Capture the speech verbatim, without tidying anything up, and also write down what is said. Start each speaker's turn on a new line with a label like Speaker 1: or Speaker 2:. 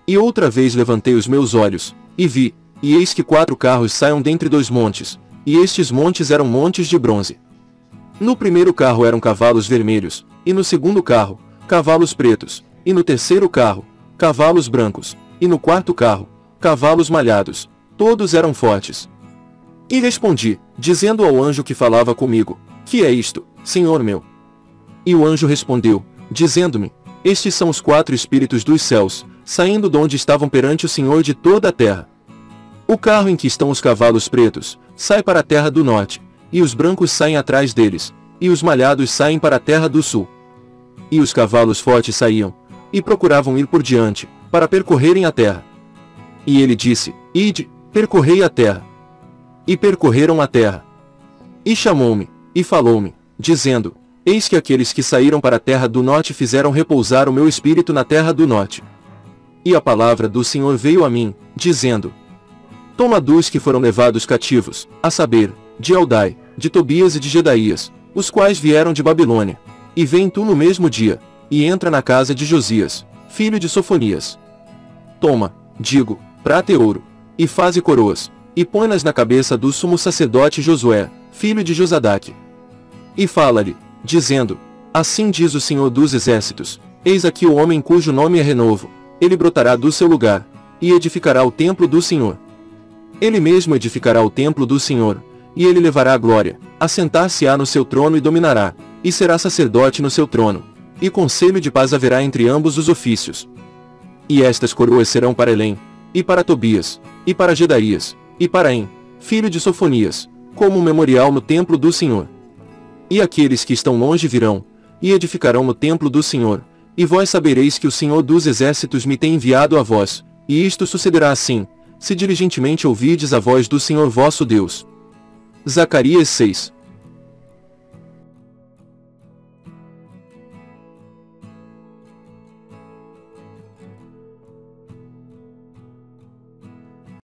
Speaker 1: E outra vez levantei os meus olhos, e vi, e eis que quatro carros saíam dentre dois montes, e estes montes eram montes de bronze. No primeiro carro eram cavalos vermelhos, e no segundo carro, cavalos pretos, e no terceiro carro, cavalos brancos, e no quarto carro, cavalos malhados, todos eram fortes. E respondi, dizendo ao anjo que falava comigo, que é isto, Senhor meu? E o anjo respondeu, dizendo-me, estes são os quatro espíritos dos céus, saindo de onde estavam perante o Senhor de toda a terra. O carro em que estão os cavalos pretos, sai para a terra do norte, e os brancos saem atrás deles, e os malhados saem para a terra do sul. E os cavalos fortes saíam, e procuravam ir por diante, para percorrerem a terra. E ele disse, ide, percorrei a terra. E percorreram a terra. E chamou-me, e falou-me, dizendo, eis que aqueles que saíram para a terra do norte fizeram repousar o meu espírito na terra do norte. E a palavra do Senhor veio a mim, dizendo, toma dos que foram levados cativos, a saber, de Eldai, de Tobias e de Gedaías, os quais vieram de Babilônia, e vem tu no mesmo dia, e entra na casa de Josias, filho de Sofonias. Toma, digo, prata e ouro, e faze coroas, e põe-nas na cabeça do sumo sacerdote Josué, filho de Josadaque. E fala-lhe, dizendo, assim diz o Senhor dos Exércitos, eis aqui o homem cujo nome é Renovo, ele brotará do seu lugar, e edificará o templo do Senhor. Ele mesmo edificará o templo do Senhor, e ele levará a glória, assentar-se-á no seu trono e dominará, e será sacerdote no seu trono, e conselho de paz haverá entre ambos os ofícios. E estas coroas serão para Elém, e para Tobias, e para Gedaías, e para En, filho de Sofonias, como um memorial no templo do Senhor. E aqueles que estão longe virão, e edificarão no templo do Senhor, e vós sabereis que o Senhor dos Exércitos me tem enviado a vós, e isto sucederá assim, se diligentemente ouvirdes a voz do Senhor vosso Deus. Zacarias seis.